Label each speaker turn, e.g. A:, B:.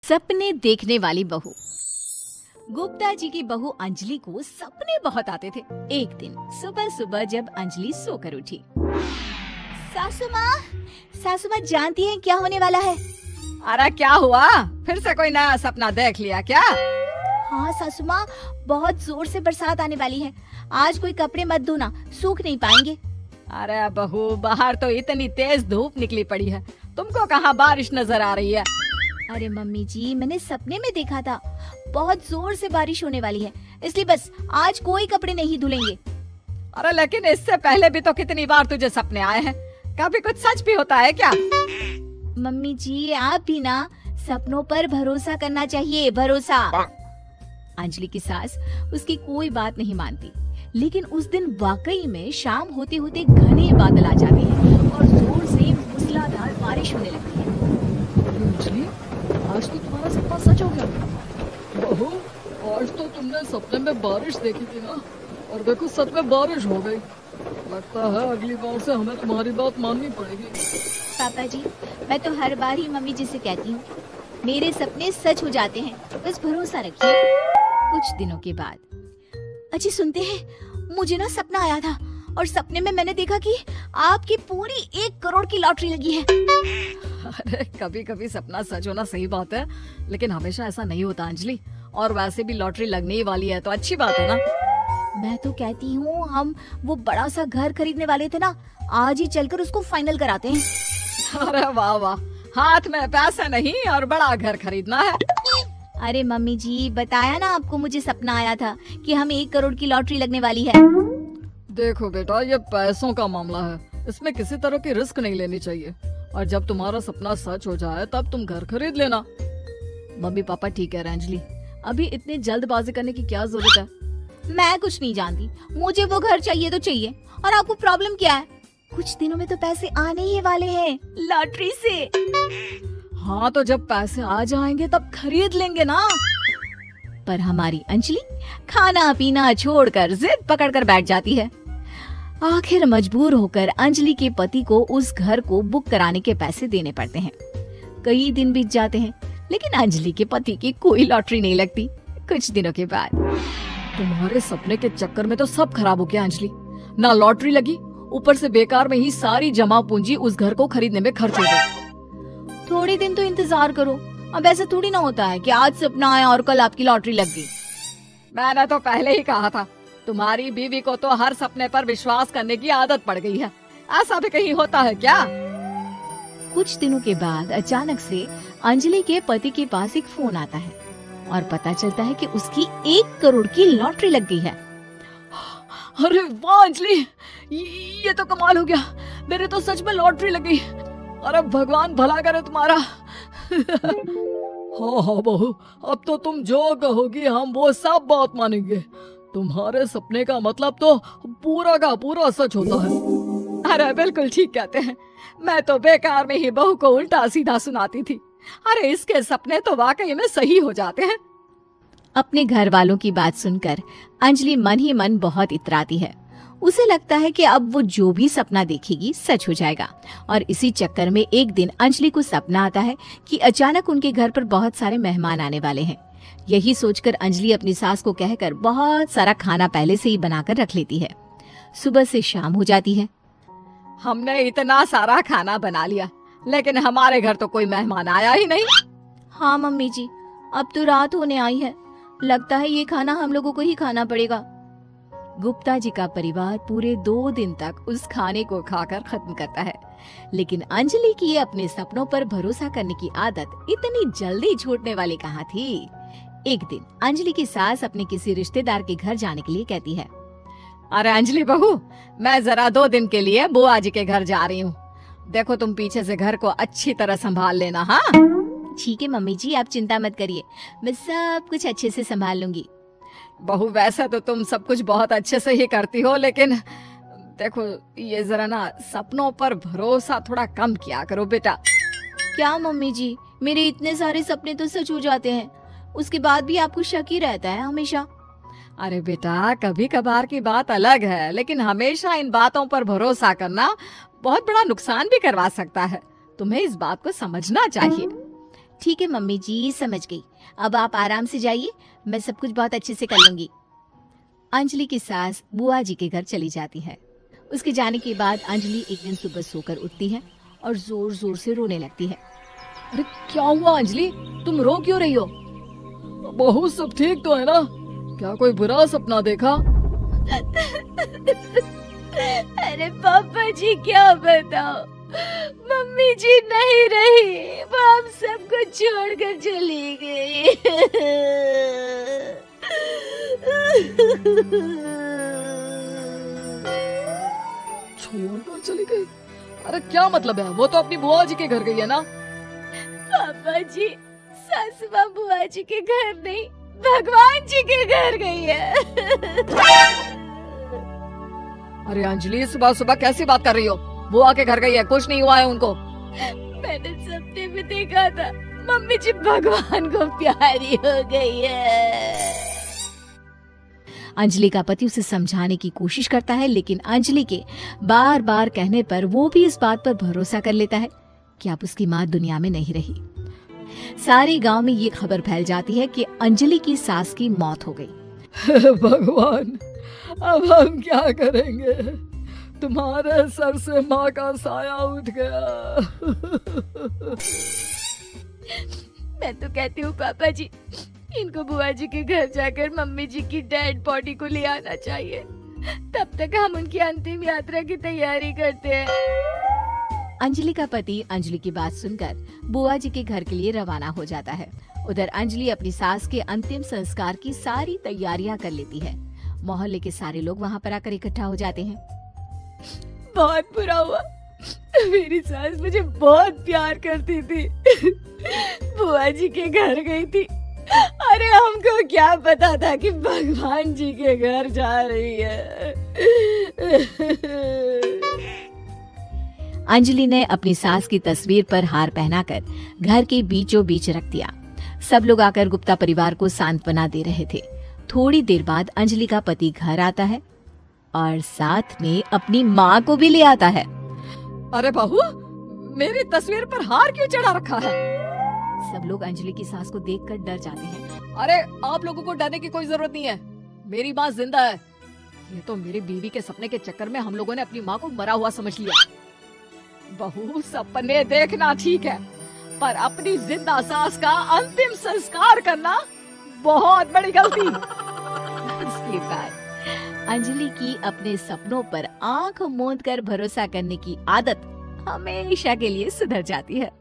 A: सपने देखने वाली बहू। गुप्ता जी की बहू अंजलि को सपने बहुत आते थे। एक दिन सुबह सुबह जब अंजलि सोकर उठी, सासू माँ जानती हैं क्या होने वाला है?
B: अरे क्या हुआ, फिर से कोई नया सपना देख लिया क्या?
A: हाँ सासू माँ, बहुत जोर से बरसात आने वाली है। आज कोई कपड़े मत धोना, सूख नहीं पाएंगे।
B: अरे बहू, बाहर तो इतनी तेज धूप निकली पड़ी है, तुमको कहाँ बारिश नजर आ रही है?
A: अरे मम्मी जी, मैंने सपने में देखा था बहुत जोर से बारिश होने वाली है, इसलिए बस आज कोई कपड़े नहीं धुलेंगे।
B: अरे लेकिन इससे पहले भी तो कितनी बार तुझे सपने आए हैं, कभी कुछ सच भी होता है क्या?
A: मम्मी जी, आप भी ना सपनों पर भरोसा करना चाहिए, भरोसा। अंजलि की सास उसकी कोई बात नहीं मानती, लेकिन उस दिन वाकई में शाम होते होते घने बादल आ जाते हैं और जोर से मूसलाधार बारिश होने लगती है।
B: अंजलि, आज तो तुम्हारा सपना सच हो गया। बहू, आज तो तुमने सपने में बारिश देखी थी ना, और देखो सच में बारिश हो गई। लगता है अगली बार से हमें तुम्हारी बात माननी पड़ेगी।
A: पापा जी, मैं तो हर बार ही मम्मी जी से कहती हूँ, मेरे सपने सच हो जाते हैं, बस भरोसा रखिए। कुछ दिनों के बाद, अजी सुनते हैं, मुझे ना सपना आया था और सपने में मैंने देखा कि आपकी पूरी 1 करोड़ की लॉटरी लगी है।
B: अरे कभी कभी सपना सच होना सही बात है, लेकिन हमेशा ऐसा नहीं होता अंजलि। और वैसे भी लॉटरी लगने ही वाली है तो अच्छी बात है ना।
A: मैं तो कहती हूँ, हम वो बड़ा सा घर खरीदने वाले थे ना, आज ही चलकर उसको फाइनल कराते हैं।
B: अरे वाह वाह, हाथ में पैसा नहीं और बड़ा घर खरीदना है।
A: अरे मम्मी जी, बताया ना आपको, मुझे सपना आया था कि हमें 1 करोड़ की लॉटरी लगने वाली है।
B: देखो बेटा, ये पैसों का मामला है, इसमें किसी तरह की रिस्क नहीं लेनी चाहिए। और जब तुम्हारा सपना सच हो जाए तब तुम घर खरीद लेना। मम्मी पापा ठीक है अंजलि, अभी इतनी जल्दबाजी करने की क्या जरूरत है?
A: मैं कुछ नहीं जानती, मुझे वो घर चाहिए तो चाहिए। और आपको प्रॉब्लम क्या है? कुछ दिनों में तो पैसे आने ही वाले हैं लॉटरी से।
B: हाँ तो जब पैसे आ जाएंगे तब खरीद लेंगे ना।
A: पर हमारी अंजलि खाना पीना छोड़कर जिद पकड़कर बैठ जाती है। आखिर मजबूर होकर अंजलि के पति को उस घर को बुक कराने के पैसे देने पड़ते हैं। कई दिन बीत जाते हैं, लेकिन अंजलि के पति की कोई लॉटरी नहीं लगती। कुछ दिनों के बाद,
B: तुम्हारे सपने के चक्कर में तो सब खराब हो गया अंजलि। ना लॉटरी लगी, ऊपर से बेकार में ही सारी जमा पूंजी उस घर को खरीदने में खर्च हो गई।
A: थोड़े दिन तो इंतजार करो, अब ऐसा थोड़ी ना होता है कि आज सपना आया और कल आपकी लॉटरी लग गई।
B: मैंने तो पहले ही कहा था, तुम्हारी बीवी को तो हर सपने पर विश्वास करने की आदत पड़ गई है। ऐसा भी कहीं होता है क्या?
A: कुछ दिनों के बाद अचानक से अंजलि के पति के पास एक फोन आता है और पता चलता है कि उसकी 1 करोड़ की लॉटरी लग गई है।
B: अरे वाह अंजलि, ये तो कमाल हो गया, मेरे तो सच में लॉटरी लगी। अरे भगवान भला करे तुम्हारा। हाँ हाँ बहू, अब तो तुम जो कहोगी हम वो सब बात मानेंगे। तुम्हारे सपने का मतलब तो पूरा का पूरा सच होता है। अरे बिल्कुल ठीक कहते हैं, मैं तो बेकार में ही बहू को उल्टा सीधा सुनाती थी। अरे इसके सपने तो वाकई में सही हो जाते हैं।
A: अपने घर वालों की बात सुनकर अंजलि मन ही मन बहुत इतराती है। उसे लगता है कि अब वो जो भी सपना देखेगी सच हो जाएगा। और इसी चक्कर में एक दिन अंजलि को सपना आता है कि अचानक उनके घर पर बहुत सारे मेहमान आने वाले हैं। यही सोचकर अंजलि अपनी सास को कहकर बहुत सारा खाना पहले से ही बनाकर रख लेती है। सुबह से शाम हो जाती है।
B: हमने इतना सारा खाना बना लिया, लेकिन हमारे घर तो कोई मेहमान आया ही नहीं।
A: हाँ मम्मी जी, अब तो रात होने आई है, लगता है ये खाना हम लोगों को ही खाना पड़ेगा। गुप्ता जी का परिवार पूरे 2 दिन तक उस खाने को खाकर खत्म करता है, लेकिन अंजलि की अपने सपनों पर भरोसा करने की आदत इतनी जल्दी छूटने वाली कहाँ थी। एक दिन अंजलि की सास अपने किसी रिश्तेदार के घर जाने के लिए कहती है,
B: अरे अंजलि बहू, मैं जरा 2 दिन के लिए बुआ जी के घर जा रही हूँ। देखो तुम पीछे से घर को अच्छी तरह संभाल लेना। हाँ
A: ठीक है मम्मी जी, आप चिंता मत करिए, मैं सब कुछ अच्छे से संभाल लूंगी।
B: बहू, वैसे तो तुम सब कुछ बहुत अच्छे से ही करती हो, लेकिन देखो ये जरा ना सपनों पर भरोसा थोड़ा कम किया करो बेटा।
A: क्या मम्मी जी, मेरे इतने सारे सपने तो सच हो जाते हैं, उसके बाद भी आपको शक ही रहता है हमेशा।
B: अरे बेटा, कभी कभार की बात अलग है, लेकिन हमेशा इन बातों पर भरोसा करना बहुत बड़ा नुकसान भी करवा सकता है। तुम्हें इस बात को समझना चाहिए।
A: ठीक है मम्मी जी, समझ गई। अब आप आराम से जाइए, मैं सब कुछ बहुत अच्छे से कर लूंगी। अंजलि की सास बुआ जी के घर चली जाती है। उसके जाने के बाद अंजलि एक दिन सुबह सोकर उठती है और जोर जोर से रोने लगती है।
B: अरे क्या हुआ अंजलि, तुम रो क्यों रही हो? बहू सब ठीक तो है ना? क्या कोई बुरा सपना देखा?
A: अरे पापा जी क्या बताओ, मम्मी जी नहीं रही, वो हम सबको छोड़कर चली गई।
B: छोड़कर चली गई? अरे क्या मतलब है, वो तो अपनी बुआ जी के घर गई है ना?
A: पापा जी, सासू माँ बुआ जी के घर नहीं, भगवान जी के घर गई है।
B: अरे अंजलि, सुबह सुबह कैसी बात कर रही हो? बुआ के घर गई है, कुछ नहीं हुआ है उनको।
A: मैंने सपने में देखा था, मम्मी जी भगवान को प्यारी हो गई है। अंजलि का पति उसे समझाने की कोशिश करता है, लेकिन अंजलि के बार बार कहने पर वो भी इस बात पर भरोसा कर लेता है कि अब उसकी माँ दुनिया में नहीं रही। सारे गांव में ये खबर फैल जाती है कि अंजलि की सास की मौत हो गई।
B: भगवान, अब हम क्या करेंगे? तुम्हारे सर से माँ का साया उठ गया।
A: मैं तो कहती हूँ पापा जी, इनको बुआ जी के घर जाकर मम्मी जी की डेड बॉडी को ले आना चाहिए, तब तक हम उनकी अंतिम यात्रा की तैयारी करते हैं। अंजलि का पति अंजलि की बात सुनकर बुआ जी के घर के लिए रवाना हो जाता है। उधर अंजलि अपनी सास के अंतिम संस्कार की सारी तैयारियां कर लेती है। मोहल्ले के सारे लोग वहां पर आकर इकट्ठा हो जाते हैं। बहुत बुरा हुआ, मेरी सास मुझे बहुत प्यार करती थी, बुआ जी के घर गई थी। अरे हमको क्या पता था कि भगवान जी के घर जा रही है। अंजलि ने अपनी सास की तस्वीर पर हार पहनाकर घर के बीचों बीच रख दिया। सब लोग आकर गुप्ता परिवार को सांत्वना दे रहे थे। थोड़ी देर बाद अंजलि का पति घर आता है और साथ में अपनी माँ को भी ले आता है।
B: अरे बहू, मेरी तस्वीर पर हार क्यों चढ़ा रखा है?
A: सब लोग अंजलि की सास को देखकर डर जाते हैं।
B: अरे आप लोगों को डरने की कोई जरूरत नहीं है, मेरी माँ जिंदा है। ये तो मेरी बीवी के सपने के चक्कर में हम लोगों ने अपनी माँ को मरा हुआ समझ लिया। बहू, सपने देखना ठीक है, पर अपनी जिंदा सास का अंतिम संस्कार करना बहुत बड़ी गलती।
A: इसके बाद अंजलि की अपने सपनों पर आंख मूंद कर भरोसा करने की आदत हमेशा के लिए सुधर जाती है।